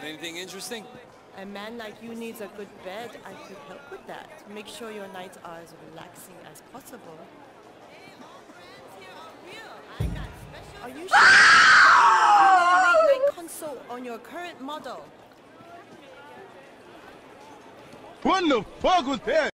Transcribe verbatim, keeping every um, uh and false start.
Anything interesting? A man like you needs a good bed. I could help with that. Make sure your nights are as relaxing as possible. Are you sure? Late night consult on your current model. What the fuck was that?